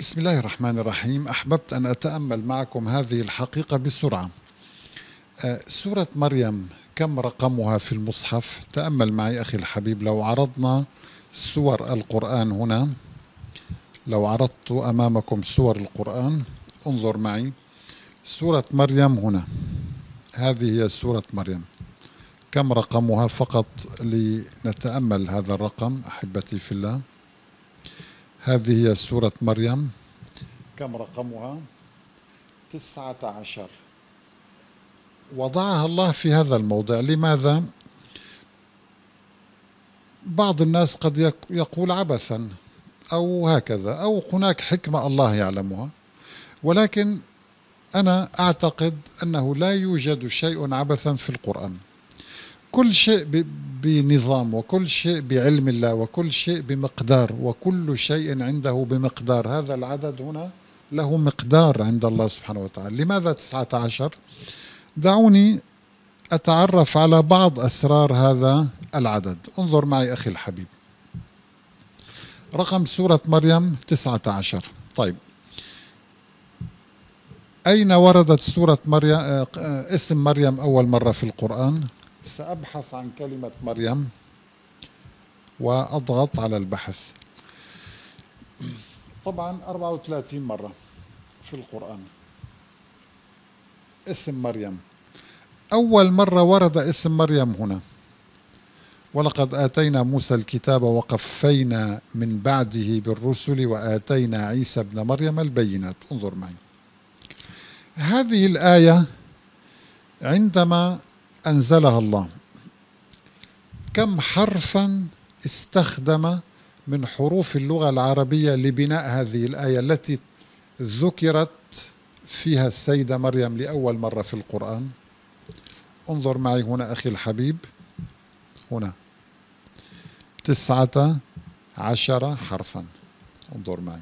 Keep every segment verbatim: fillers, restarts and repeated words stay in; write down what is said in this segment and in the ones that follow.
بسم الله الرحمن الرحيم. أحببت أن أتأمل معكم هذه الحقيقة بسرعة. سورة مريم كم رقمها في المصحف؟ تأمل معي أخي الحبيب. لو عرضنا سور القرآن هنا، لو عرضت أمامكم سور القرآن، انظر معي. سورة مريم هنا، هذه هي سورة مريم. كم رقمها؟ فقط لنتأمل هذا الرقم أحبتي في الله. هذه هي سورة مريم. كم رقمها؟ تسعة عشر. وضعها الله في هذا الموضع. لماذا؟ بعض الناس قد يقول عبثا أو هكذا، أو هناك حكمة الله يعلمها، ولكن أنا أعتقد أنه لا يوجد شيء عبثا في القرآن. كل شيء بنظام، وكل شيء بعلم الله، وكل شيء بمقدار، وكل شيء عنده بمقدار. هذا العدد هنا له مقدار عند الله سبحانه وتعالى. لماذا تسعة عشر؟ دعوني أتعرف على بعض أسرار هذا العدد. انظر معي أخي الحبيب. رقم سورة مريم تسعة عشر. طيب، أين وردت سورة مريم، اسم مريم أول مرة في القرآن؟ سأبحث عن كلمة مريم وأضغط على البحث. طبعا أربعة وثلاثين مرة في القرآن اسم مريم. أول مرة ورد اسم مريم هنا: ولقد آتينا موسى الكتاب وقفينا من بعده بالرسل وآتينا عيسى ابن مريم البينات. انظر معي هذه الآية عندما أنزلها الله، كم حرفا استخدم من حروف اللغة العربية لبناء هذه الآية التي ذكرت فيها السيدة مريم لأول مرة في القرآن؟ انظر معي هنا أخي الحبيب، هنا تسعة عشر حرفا. انظر معي.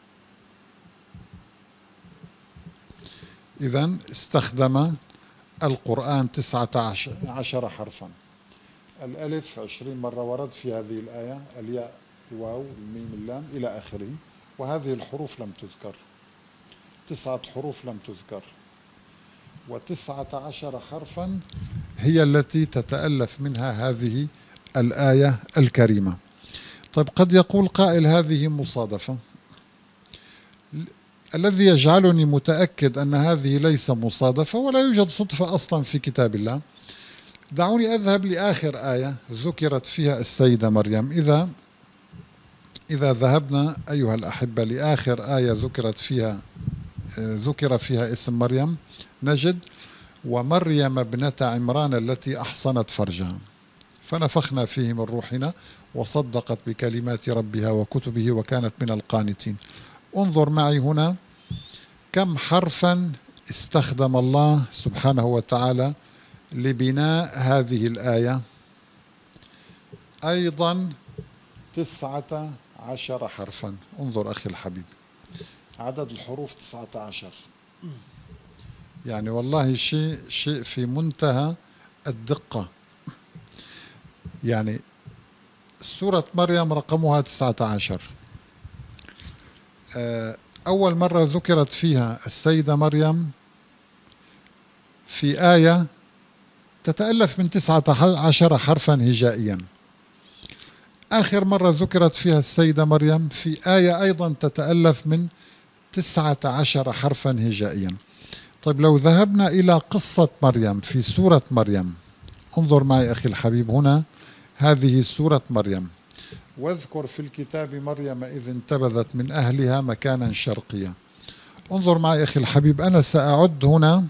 إذن استخدم القرآن تسعة عشر حرفا. الألف عشرين مرة ورد في هذه الآية، الياء، الواو، الميم، اللام، إلى آخره. وهذه الحروف لم تذكر، تسعة حروف لم تذكر، وتسعة عشر حرفا هي التي تتألف منها هذه الآية الكريمة. طيب، قد يقول قائل هذه مصادفة. الذي يجعلني متأكد أن هذه ليس مصادفة، ولا يوجد صدفة أصلا في كتاب الله. دعوني أذهب لآخر آية ذكرت فيها السيدة مريم. إذا إذا ذهبنا أيها الأحبة لآخر آية ذكرت فيها ذكر فيها اسم مريم، نجد: ومريم ابنة عمران التي أحصنت فرجها فنفخنا فيه من روحنا وصدقت بكلمات ربها وكتبه وكانت من القانتين. انظر معي هنا كم حرفا استخدم الله سبحانه وتعالى لبناء هذه الآية. أيضا تسعة عشر حرفا. انظر أخي الحبيب، عدد الحروف تسعة عشر. يعني والله شيء شيء في منتهى الدقة. يعني سورة مريم رقمها تسعة عشر. أول مرة ذكرت فيها السيدة مريم في آية تتألف من تسعة عشر حرفا هجائيا. آخر مرة ذكرت فيها السيدة مريم في آية أيضا تتألف من تسعة عشر حرفا هجائيا. طيب، لو ذهبنا إلى قصة مريم في سورة مريم، انظر معي أخي الحبيب هنا، هذه سورة مريم: واذكر في الكتاب مريم إذ انتبذت من أهلها مكانا شرقيا. انظر معي أخي الحبيب، أنا سأعد هنا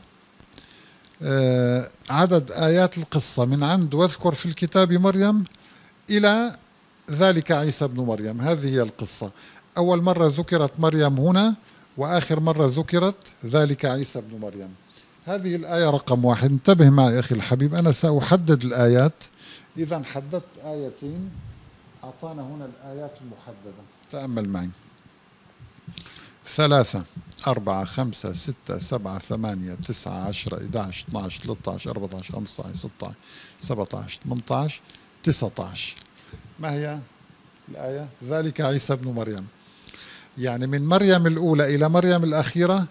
عدد آيات القصة من عند واذكر في الكتاب مريم إلى ذلك عيسى ابن مريم. هذه هي القصة. أول مرة ذكرت مريم هنا، وآخر مرة ذكرت ذلك عيسى ابن مريم. هذه الآية رقم واحد. انتبه معي أخي الحبيب، أنا سأحدد الآيات. إذا حددت آيتين، أعطانا هنا الآيات المحددة. تأمل معي: ثلاثة، أربعة، خمسة، ستة، سبعة، ثمانية، تسعة، عشرة، إحدى عشر، اثني عشر، ثلاثة عشر، أربعة عشر، خمسة عشر، ستة عشر، سبعة عشر، ثمانية عشر، تسعة عشر. ما هي الآية؟ ذلك عيسى ابن مريم. يعني من مريم الأولى إلى مريم الأخيرة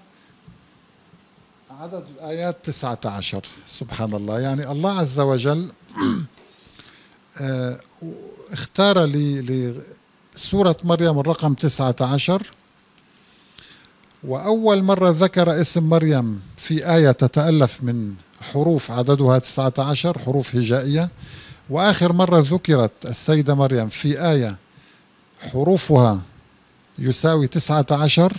عدد الآيات تسعة عشر. سبحان الله. يعني الله عز وجل اختار لسورة مريم الرقم تسعة عشر، وأول مرة ذكر اسم مريم في آية تتألف من حروف عددها تسعة عشر حروف هجائية، وآخر مرة ذكرت السيدة مريم في آية حروفها يساوي تسعة عشر.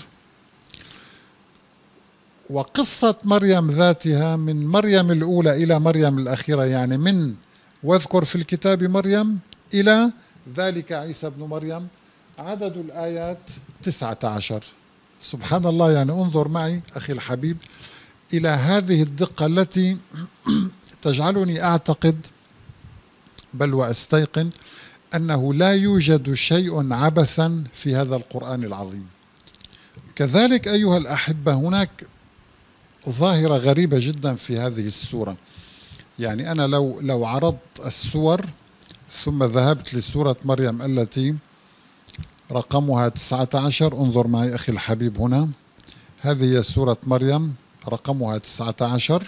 وقصة مريم ذاتها من مريم الأولى إلى مريم الأخيرة، يعني من واذكر في الكتاب مريم إلى ذلك عيسى ابن مريم، عدد الآيات تسعة عشر. سبحان الله. يعني انظر معي أخي الحبيب إلى هذه الدقة التي تجعلني أعتقد بل وأستيقن أنه لا يوجد شيء عبثا في هذا القرآن العظيم. كذلك أيها الأحبة هناك ظاهرة غريبة جدا في هذه السورة. يعني أنا لو لو عرضت السور ثم ذهبت لسورة مريم التي رقمها تسعة عشر، انظر معي أخي الحبيب هنا، هذه هي سورة مريم رقمها تسعة عشر،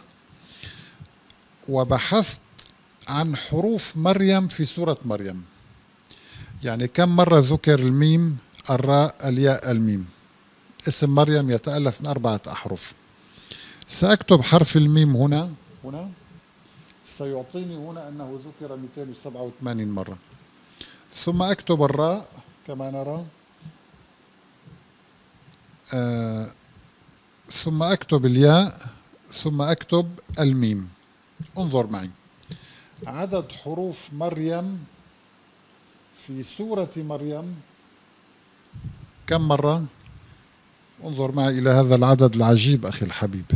وبحثت عن حروف مريم في سورة مريم. يعني كم مرة ذكر الميم الراء الياء الميم؟ اسم مريم يتألف من أربعة أحرف. سأكتب حرف الميم هنا هنا سيعطيني هنا أنه ذكر مئتين وسبعة وثمانين مرة. ثم أكتب الراء كما نرى، آه ثم أكتب الياء، ثم أكتب الميم. انظر معي عدد حروف مريم في سورة مريم كم مرة؟ انظر معي إلى هذا العدد العجيب أخي الحبيب،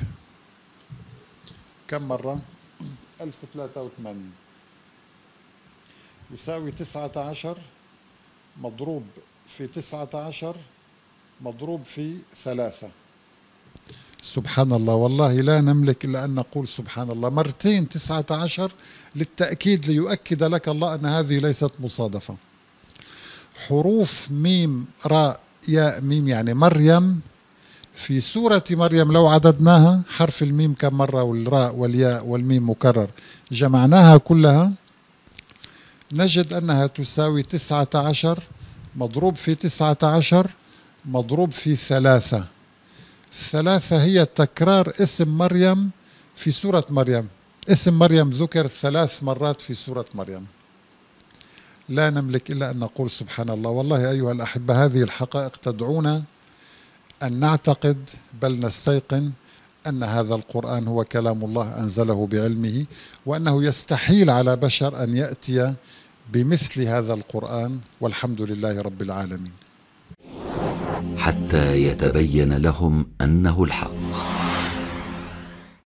كم مرة؟ ألف وثلاثة وثمانين يساوي تسعة عشر مضروب في تسعة عشر مضروب في ثلاثة. سبحان الله. والله لا نملك إلا أن نقول سبحان الله مرتين تسعة عشر للتأكيد، ليؤكد لك الله أن هذه ليست مصادفة. حروف ميم راء ياء ميم يعني مريم في سورة مريم لو عددناها حرف الميم كم مرة والراء والياء والميم مكرر جمعناها كلها نجد أنها تساوي تسعة عشر مضروب في تسعة عشر مضروب في ثلاثة. الثلاثة هي تكرار اسم مريم في سورة مريم. اسم مريم ذكر ثلاث مرات في سورة مريم. لا نملك إلا أن نقول سبحان الله. والله أيها الأحبة هذه الحقائق تدعونا أن نعتقد بل نستيقن أن هذا القرآن هو كلام الله أنزله بعلمه، وأنه يستحيل على بشر أن يأتي بمثل هذا القرآن، والحمد لله رب العالمين. حتى يتبين لهم أنه الحق.